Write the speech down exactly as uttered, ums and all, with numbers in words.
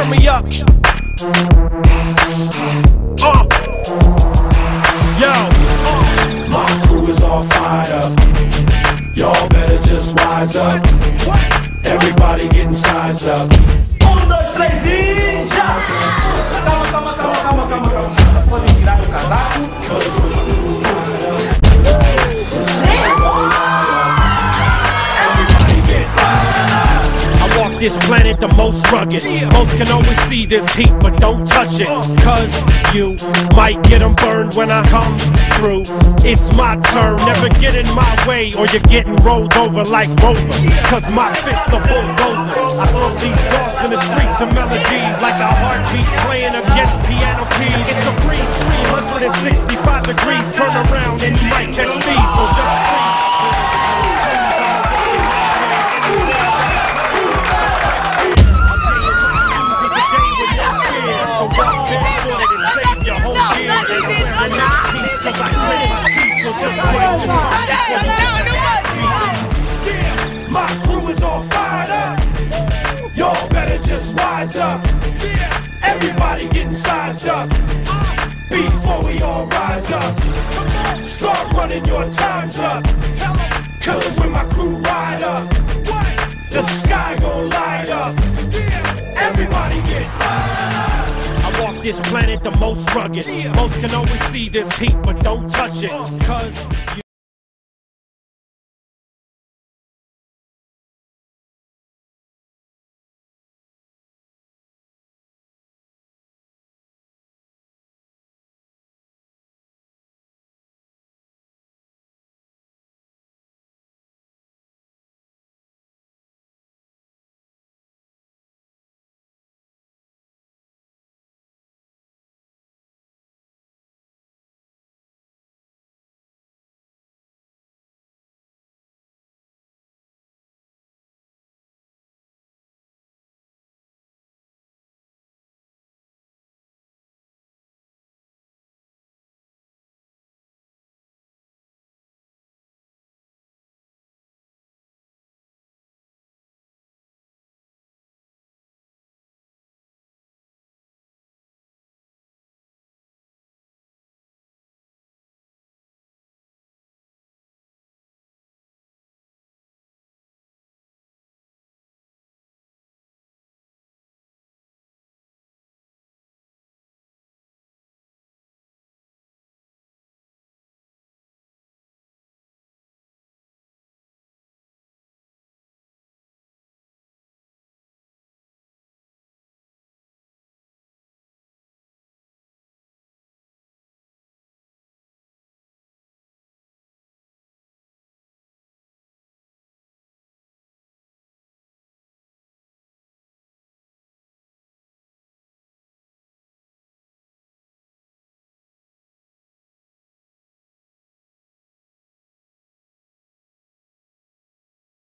turn me up. Uh. Yo. My crew is all fired up. Y'all better just wise up. Everybody getting sized up. Um, dois, três e já! Calma, calma, calma, calma, calma, calma. Pode tirar o casaco. This planet the most rugged. Most can always see this heat, but don't touch it, cause you might get them burned when I come through. It's my turn, never get in my way or you're getting rolled over like Rover, cause my fist's a bulldozer. I throw these dogs in the street to melodies like a heartbeat playing against piano keys. It's a breeze, three hundred sixty-five degrees, turn around and you might catch these, so just please. My crew is all fired up. Y'all better just wise up. Everybody getting sized up. Before we all rise up, start running your times up. Cause when my crew ride up, the sky gon' light up. Everybody get I walk this planet the most rugged. Most can always see this heat, but don't touch it, cause